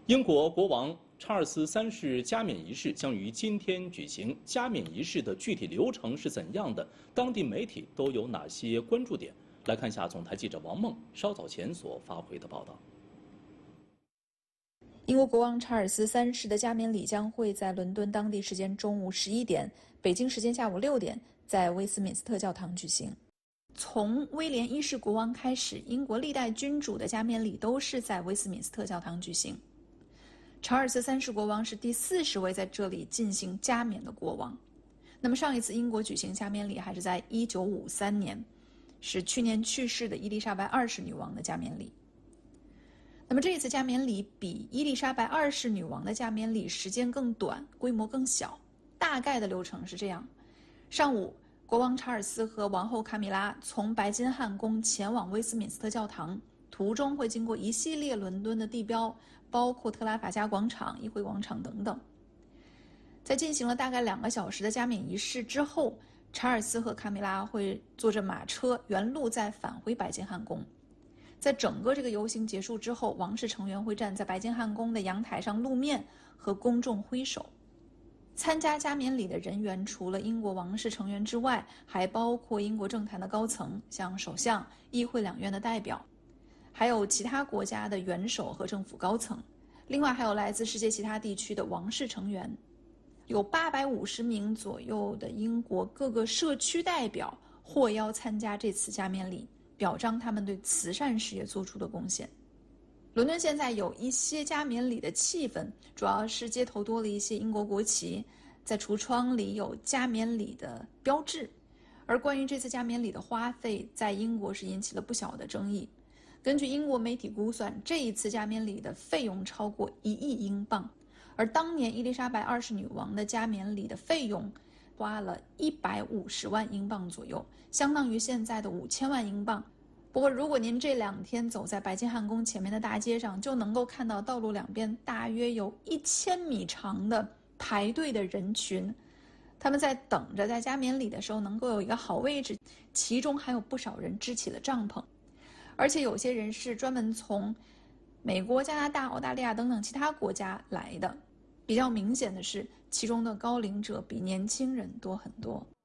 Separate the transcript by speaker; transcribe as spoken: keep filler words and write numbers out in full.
Speaker 1: 英国国王查尔斯三世加冕仪式将于今天举行。加冕仪式的具体流程是怎样的？当地媒体都有哪些关注点？来看一下总台记者王梦稍早前所发回的报道。
Speaker 2: 英国国王查尔斯三世的加冕礼将会在伦敦当地时间中午十一点，北京时间下午六点，在威斯敏斯特教堂举行。从威廉一世国王开始，英国历代君主的加冕礼都是在威斯敏斯特教堂举行。查尔斯三世国王是第四十位在这里进行加冕的国王。那么上一次英国举行加冕礼还是在一九五三年，是去年去世的伊丽莎白二世女王的加冕礼。那么这一次加冕礼比伊丽莎白二世女王的加冕礼时间更短，规模更小。大概的流程是这样：上午，国王查尔斯和王后卡米拉从白金汉宫前往威斯敏斯特教堂，途中会经过一系列伦敦的地标，包括特拉法加广场、议会广场等等。在进行了大概两个小时的加冕仪式之后，查尔斯和卡米拉会坐着马车原路再返回白金汉宫。在整个这个游行结束之后，王室成员会站在白金汉宫的阳台上露面，和公众挥手。参加加冕礼的人员除了英国王室成员之外，还包括英国政坛的高层，像首相、议会两院的代表，还有其他国家的元首和政府高层，另外还有来自世界其他地区的王室成员。有八百五十名左右的英国各个社区代表获邀参加这次加冕礼，表彰他们对慈善事业做出的贡献。伦敦现在有一些加冕礼的气氛，主要是街头多了一些英国国旗，在橱窗里有加冕礼的标志。而关于这次加冕礼的花费，在英国是引起了不小的争议。根据英国媒体估算，这一次加冕礼的费用超过一亿英镑，而当年伊丽莎白二世女王的加冕礼的费用花了一百五十万英镑左右，相当于现在的五千万英镑。不过如果您这两天走在白金汉宫前面的大街上，就能够看到道路两边大约有一千米长的排队的人群，他们在等着在加冕礼的时候能够有一个好位置，其中还有不少人支起了帐篷，而且有些人是专门从美国、加拿大、澳大利亚等等其他国家来的。比较明显的是，其中的高龄者比年轻人多很多。